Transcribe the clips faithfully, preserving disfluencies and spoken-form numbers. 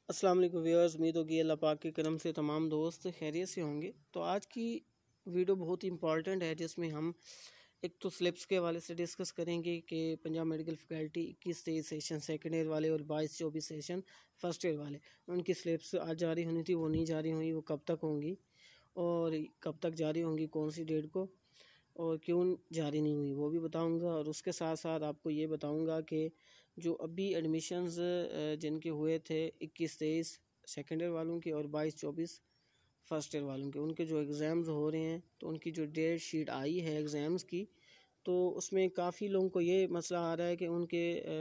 अस्सलाम वालेकुम व्यूअर्स, उम्मीद होगी अल्लाह पाक के करम से तमाम दोस्त खैरियत से होंगे। तो आज की वीडियो बहुत ही इंपॉर्टेंट है, जिसमें हम एक तो स्लिप्स के हवाले से डिस्कस करेंगे कि पंजाब मेडिकल फैकल्टी इक्कीस तेईस सेशन सेकेंड ईयर वाले और बाईस चौबीस सेशन फर्स्ट ईयर वाले, उनकी स्लिप्स आज जारी होनी थी, वो नहीं जारी हुई। वो कब तक होंगी और कब तक जारी होंगी, कौन सी डेट को और क्यों जारी नहीं हुई, वो भी बताऊंगा। और उसके साथ साथ आपको ये बताऊंगा कि जो अभी एडमिशन्स जिनके हुए थे इक्कीस तेईस सेकेंड ईयर वालों के और बाईस चौबीस फर्स्ट ईयर वालों के, उनके जो एग्ज़ाम्स हो रहे हैं, तो उनकी जो डेट शीट आई है एग्ज़ाम्स की, तो उसमें काफ़ी लोगों को ये मसला आ रहा है कि उनके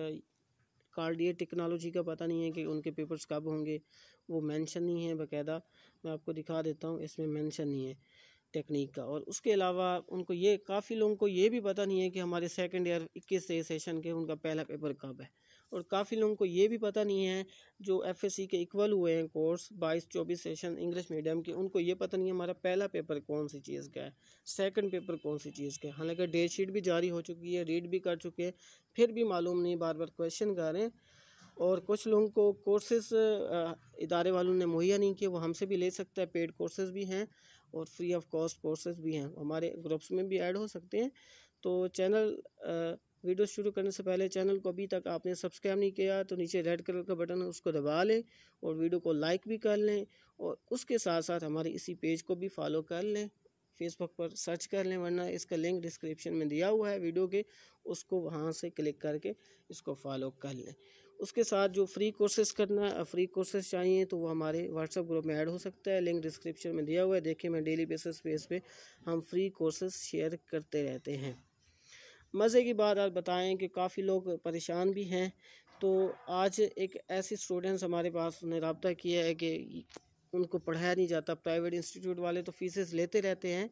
कार्डियक टेक्नोलॉजी का पता नहीं है कि उनके पेपर्स कब होंगे। वो मेंशन नहीं है बाकायदा, मैं आपको दिखा देता हूँ, इसमें मेंशन नहीं है टेक्निक का। और उसके अलावा उनको ये काफ़ी लोगों को ये भी पता नहीं है कि हमारे सेकंड ईयर इक्कीस से सेशन के उनका पहला पेपर कब है। और काफ़ी लोगों को ये भी पता नहीं है जो एफएससी के इक्वल हुए हैं कोर्स बाईस चौबीस सेशन इंग्लिश मीडियम के, उनको ये पता नहीं है हमारा पहला पेपर कौन सी चीज़ का है, सेकंड पेपर कौन सी चीज़ का है। हालांकि डेट शीट भी जारी हो चुकी है, रीड भी कर चुके हैं, फिर भी मालूम नहीं, बार बार क्वेश्चन कर रहे हैं। और कुछ लोगों को कोर्सेज़ इदारे वालों ने मुहैया नहीं किए, वो हमसे भी ले सकता है। पेड कोर्सेज़ भी हैं और फ्री ऑफ कॉस्ट कोर्सेज़ भी हैं, हमारे ग्रुप्स में भी ऐड हो सकते हैं। तो चैनल वीडियो शुरू करने से पहले चैनल को अभी तक आपने सब्सक्राइब नहीं किया तो नीचे रेड कलर का बटन है, उसको दबा लें और वीडियो को लाइक भी कर लें। और उसके साथ साथ हमारे इसी पेज को भी फॉलो कर लें, फेसबुक पर सर्च कर लें, वरना इसका लिंक डिस्क्रिप्शन में दिया हुआ है वीडियो के, उसको वहाँ से क्लिक करके इसको फॉलो कर लें। उसके साथ जो फ्री कोर्सेज़ करना फ्री कोर्सेज़ चाहिए तो वो हमारे व्हाट्सएप ग्रुप में ऐड हो सकता है, लिंक डिस्क्रिप्शन में दिया हुआ है। देखिए, मैं डेली बेसिस पे इस पे हम फ्री कोर्सेज़ शेयर करते रहते हैं। मज़े की बात आज बताएं कि काफ़ी लोग परेशान भी हैं। तो आज एक ऐसी स्टूडेंट्स हमारे पास ने रब्ता किया है कि उनको पढ़ाया नहीं जाता, प्राइवेट इंस्टीट्यूट वाले तो फीसेस लेते रहते हैं।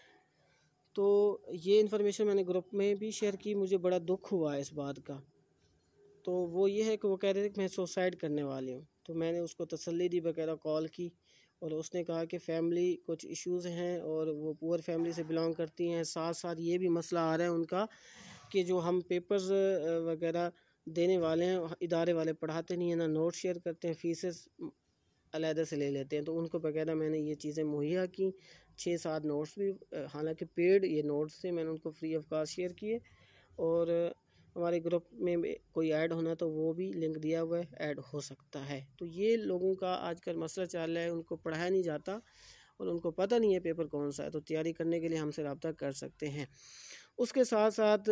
तो ये इन्फॉर्मेशन मैंने ग्रुप में भी शेयर की, मुझे बड़ा दुख हुआ इस बात का। तो वो ये है कि वो कह रहे थे कि मैं सुसाइड करने वाली हूँ। तो मैंने उसको तसल्ली दी, वगैरह कॉल की, और उसने कहा कि फ़ैमिली कुछ इश्यूज़ हैं और वो पुअर फैमिली से बिलोंग करती हैं। साथ साथ ये भी मसला आ रहा है उनका कि जो हम पेपर्स वगैरह देने वाले हैं, इदारे वाले पढ़ाते नहीं हैं, ना नोट शेयर करते हैं, फीसेस अलहदा से ले लेते हैं। तो उनको वगैरह मैंने ये चीज़ें मुहैया की, छः सात नोट्स भी, हालांकि पेड ये नोट्स थे, मैंने उनको फ्री ऑफ कॉस्ट शेयर किए। और हमारे ग्रुप में कोई ऐड होना तो वो भी लिंक दिया हुआ है, ऐड हो सकता है। तो ये लोगों का आजकल मसला चल रहा है, उनको पढ़ाया नहीं जाता और उनको पता नहीं है पेपर कौन सा है। तो तैयारी करने के लिए हमसे रब्ता कर सकते हैं। उसके साथ साथ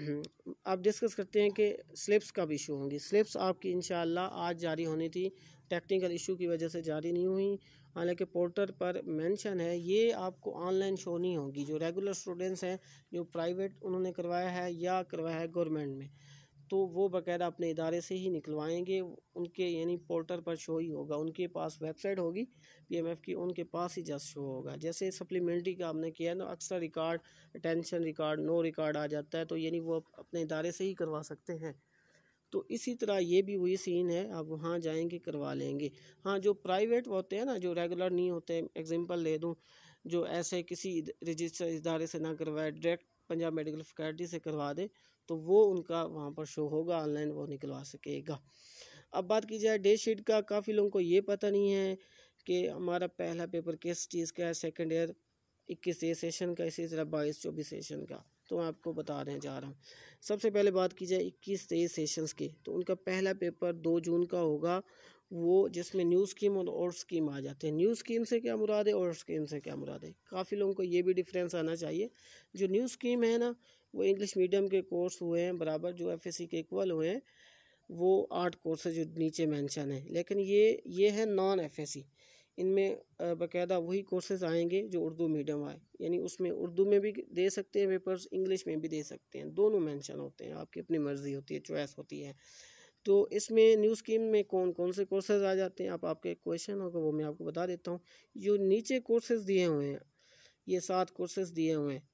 आप डिस्कस करते हैं कि स्लिप्स कब इशू होंगी। स्लिप्स आपकी इंशाअल्लाह आज जारी होनी थी, टेक्निकल इशू की वजह से जारी नहीं हुई। हालांकि पोर्टल पर मेंशन है, ये आपको ऑनलाइन शो नहीं होगी। जो रेगुलर स्टूडेंट्स हैं, जो प्राइवेट उन्होंने करवाया है या करवाया है गवर्नमेंट में, तो वो बाकायदा अपने इदारे से ही निकलवाएंगे, उनके यानी पोर्टल पर शो ही होगा। उनके पास वेबसाइट होगी पीएमएफ की, उनके पास ही जस्ट शो होगा। जैसे सप्लीमेंट्री का आपने किया ना, अक्सर record, attention record, no record आ जाता है, तो यानी वो अपने इदारे से ही करवा सकते हैं। तो इसी तरह ये भी वही सीन है, आप वहाँ जाएंगे करवा लेंगे। हाँ, जो प्राइवेट होते हैं ना, जो रेगुलर नहीं होते, एग्जांपल ले दूँ, जो ऐसे किसी रजिस्टर इदारे से ना करवाए, डायरेक्ट पंजाब मेडिकल फैकल्टी से करवा दे, तो वो उनका वहाँ पर शो होगा ऑनलाइन, वो निकलवा सकेगा। अब बात की जाए डे शीट का, काफ़ी लोगों को ये पता नहीं है कि हमारा पहला पेपर किस चीज़ का है, सेकेंड ईयर इक्कीस सेशन का, इसी तरह बाईस चौबीस सेशन का। तो मैं आपको बता रहे जा रहा हूँ। सबसे पहले बात की जाए इक्कीस तेईस सेशंस की, तो उनका पहला पेपर दो जून का होगा, वो जिसमें न्यू स्कीम और ओल्ड स्कीम आ जाते हैं। न्यू स्कीम से क्या मुराद है, ओल्ड स्कीम से क्या मुराद है, काफ़ी लोगों को ये भी डिफरेंस आना चाहिए। जो न्यू स्कीम है ना, वो इंग्लिश मीडियम के कोर्स हुए हैं बराबर, जो एफएससी के इक्वल हुए हैं, वो आठ कोर्सेज जो नीचे मेंशन है। लेकिन ये ये है नॉन एफएससी, इनमें बाकायदा वही कोर्सेज आएंगे जो उर्दू मीडियम आए, यानी उसमें उर्दू में भी दे सकते हैं पेपर्स, इंग्लिश में भी दे सकते हैं, दोनों मेंशन होते हैं, आपकी अपनी मर्ज़ी होती है, चॉइस होती है। तो इसमें न्यू स्कीम में कौन कौन से कोर्सेज आ जाते हैं, आप आपके क्वेश्चन होगा वो मैं आपको बता देता हूँ। जो नीचे कोर्सेज दिए हुए हैं, ये सात कोर्सेज दिए हुए हैं,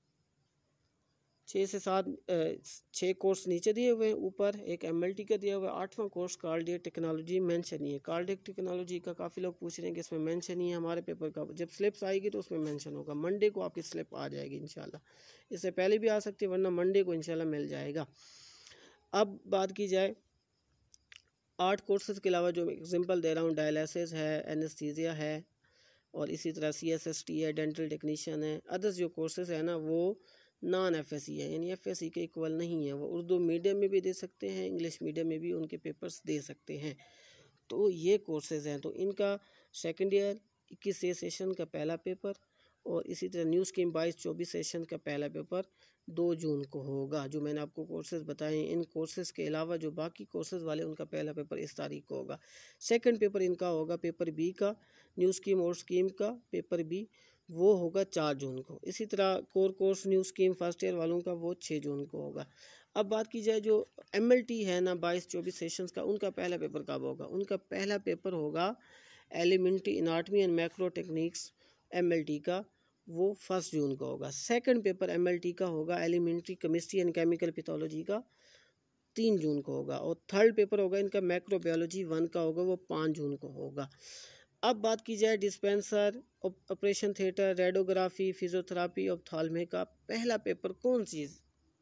छः से सात छः कोर्स नीचे दिए हुए हैं, ऊपर एक एमएलटी का दिया हुआ है। आठवां कोर्स कार्डियक टेक्नोलॉजी मेंशन नहीं है। कार्डियक टेक्नोलॉजी का काफ़ी लोग पूछ रहे हैं कि इसमें मेंशन नहीं है। हमारे पेपर का जब स्लिप्स आएगी तो उसमें मेंशन होगा, मंडे को आपकी स्लिप आ जाएगी इंशाल्लाह, इससे पहले भी आ सकती है, वरना मंडे को इंशाल्लाह मिल जाएगा। अब बात की जाए आठ कोर्सेज़ के अलावा जो एग्जांपल दे रहा हूँ, डायलिसिस है, एनेस्थीसिया है और इसी तरह सी एस एस टी है, डेंटल टेक्नीशियन है। अदर्स जो कोर्सेज़ है ना वो नॉन एफ एस सी है, यानी एफ एस सी के इक्वल नहीं है। वो उर्दू मीडियम में भी दे सकते हैं, इंग्लिश मीडियम में भी उनके पेपर्स दे सकते हैं। तो ये कोर्सेज़ हैं। तो इनका सेकेंड ईयर इक्कीस सेशन का पहला पेपर और इसी तरह न्यू स्कीम बाईस चौबीस सेशन का पहला पेपर दो जून को होगा। जो मैंने आपको कोर्सेज़ बताए, इन कोर्सेज़ के अलावा जो बाकी कोर्सेज़ वाले उनका पहला पेपर इस तारीख को होगा। सेकंड पेपर इनका होगा पेपर बी का, न्यू स्कीम और स्कीम का पेपर बी, वो होगा चार जून को। इसी तरह core course new scheme first year वालों का वो छः जून को होगा। अब बात की जाए जो एम एल टी है ना बाईस चौबीस सेशंस का, उनका पहला पेपर कब होगा? उनका पहला पेपर होगा elementary anatomy and macro techniques M L T का, वो फर्स्ट जून को होगा। Second paper M L T का होगा elementary chemistry and chemical pathology का, तीन जून को होगा। और थर्ड पेपर होगा इनका मैक्रोबायोलॉजी वन का होगा, वो पाँच जून को होगा। अब बात की जाए dispenser, operation theatre, radiography, physiotherapy, ophthalmy का पहला पेपर कौन चीज़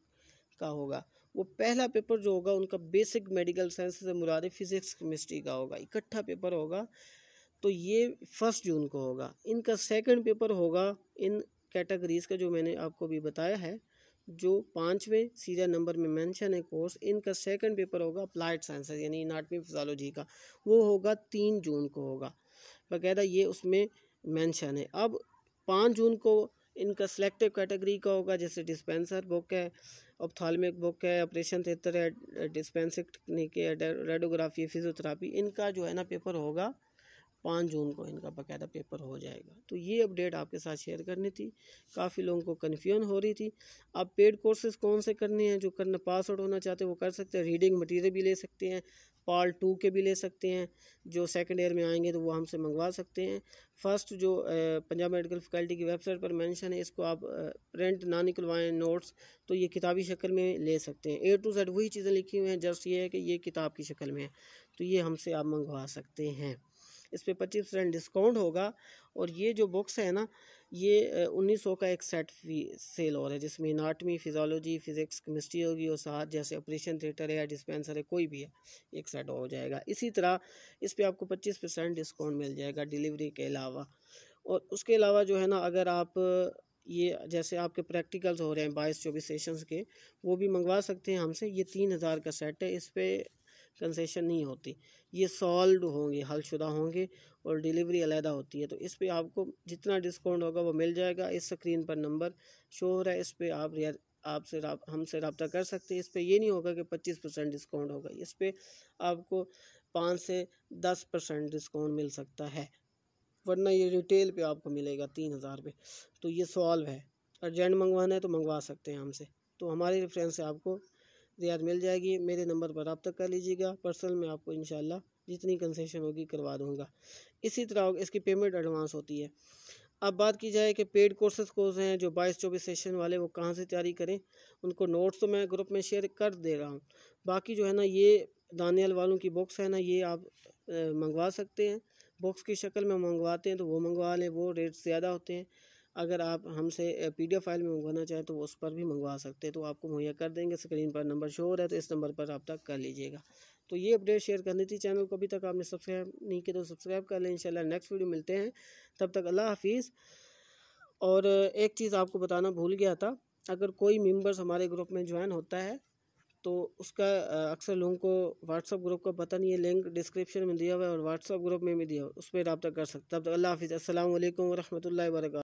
का होगा? वो पहला पेपर जो होगा उनका बेसिक मेडिकल साइंस से मुराद फिजिक्स केमिस्ट्री का होगा, इकट्ठा पेपर होगा। तो ये फर्स्ट जून को होगा। इनका सेकंड पेपर होगा इन कैटेगरीज का जो मैंने आपको भी बताया है, जो पाँचवें सीरियल नंबर में मेंशन है कोर्स, इनका सेकंड पेपर होगा अप्लाइड साइंसेज यानी एनाटमी फिजियोलॉजी का, वो होगा तीन जून को होगा। बाकायदा ये उसमें मेंशन है। अब पाँच जून को इनका सिलेक्टिव कैटेगरी का होगा, जैसे डिस्पेंसर बुक है, ऑप्थाल्मिक बुक है, ऑपरेशन थिएटर है, डिस्पेंसिंग टेक्निक है, रेडियोग्राफी, फिजियोथेरापी, इनका जो है ना पेपर होगा पाँच जून को, इनका बाकायदा पेपर हो जाएगा। तो ये अपडेट आपके साथ शेयर करनी थी। काफ़ी लोगों को कन्फ्यूजन हो रही थी। अब पेड कोर्सेज कौन से करने हैं? जो करना पास आउट होना चाहते हैं वो कर सकते हैं, रीडिंग मटेरियल भी ले सकते हैं, पार्ट टू के भी ले सकते हैं। जो सेकंड ईयर में आएंगे तो वो हमसे मंगवा सकते हैं। फर्स्ट जो पंजाब मेडिकल फैकल्टी की वेबसाइट पर मेंशन है, इसको आप प्रिंट ना निकलवाएं नोट्स, तो ये किताबी शक्ल में ले सकते हैं। ए टू जेड वही चीज़ें लिखी हुई हैं, जस्ट ये है कि ये किताब की शक्ल में है, तो ये हमसे आप मंगवा सकते हैं। इस पर पच्चीस परसेंट डिस्काउंट होगा। और ये जो बुक्स है ना, ये उन्नीस सौ का एक सेट फी सेल हो रहा है, जिसमें एनाटमी, फिजियोलॉजी, फिजिक्स, केमिस्ट्री होगी और साथ जैसे ऑपरेशन थिएटर है या डिस्पेंसर है, कोई भी है, एक सेट हो जाएगा। इसी तरह इस पर आपको पच्चीस परसेंट डिस्काउंट मिल जाएगा डिलीवरी के अलावा। और उसके अलावा जो है ना, अगर आप ये जैसे आपके प्रैक्टिकल्स हो रहे हैं बाईस चौबीस सेशंस के, वो भी मंगवा सकते हैं हमसे। ये तीन हज़ार का सेट है, इस पर कंसेशन नहीं होती, ये सॉल्व होंगे, हल शुदा होंगे और डिलीवरी अलहदा होती है। तो इस पे आपको जितना डिस्काउंट होगा वो मिल जाएगा। इस स्क्रीन पर नंबर शो हो रहा है, इस पर आप आपसे हमसे रब्ता कर सकते हैं। इस पे ये नहीं होगा कि पच्चीस परसेंट डिस्काउंट होगा, इस पे आपको पाँच से दस परसेंट डिस्काउंट मिल सकता है, वरना ये रिटेल पे आपको मिलेगा तीन हज़ार पे। तो ये सॉल्व है, अर्जेंट मंगवाना है तो मंगवा सकते हैं हमसे। तो हमारे रेफरेंस से आपको रियायत मिल जाएगी। मेरे नंबर पर रब्ता कर लीजिएगा, पर्सनल में आपको इंशाल्लाह जितनी कंसेशन होगी करवा दूंगा। इसी तरह इसकी पेमेंट एडवांस होती है। अब बात की जाए कि पेड कोर्सेज कोर्स हैं जो बाईस चौबीस सेशन वाले, वो कहाँ से तैयारी करें? उनको नोट्स तो मैं ग्रुप में शेयर कर दे रहा हूँ। बाकी जो है ना, ये दानियाल वालों की बुक्स है ना, ये आप मंगवा सकते हैं। बुक्स की शक्ल में मंगवाते हैं तो वो मंगवा लें, वो रेट ज़्यादा होते हैं। अगर आप हमसे पीडीएफ फाइल में मंगवाना चाहें तो उस पर भी मंगवा सकते हैं, तो आपको मुहैया कर देंगे। स्क्रीन पर नंबर शो हो रहा है, तो इस नंबर पर रब्ता कर लीजिएगा। तो ये अपडेट शेयर करनी थी। चैनल को अभी तक आपने सब्सक्राइब नहीं किया तो सब्सक्राइब कर लें। इंशाल्लाह नेक्स्ट वीडियो मिलते हैं, तब तक अल्लाह हाफिज़। और एक चीज़ आपको बताना भूल गया था, अगर कोई मेंबर्स हमारे ग्रुप में ज्वाइन होता है तो उसका अक्सर लोगों को व्हाट्सअप ग्रुप का पता नहीं है, लिंक डिस्क्रिप्शन में दिया हुआ है और व्हाट्सअप ग्रुप में भी दिया हुआ है, उस पर रब्ता कर सकते हैं। तब तक अल्लाह हाफिज़। अस्सलाम वालेकुम व रहमतुल्लाहि व बरकातहू।